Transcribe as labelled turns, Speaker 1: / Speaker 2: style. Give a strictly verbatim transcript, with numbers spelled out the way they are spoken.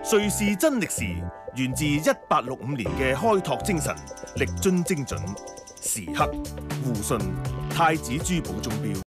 Speaker 1: 瑞士真歷時源自一八六五年嘅開拓精神，力臻精準。時刻互信太子珠寶鐘錶。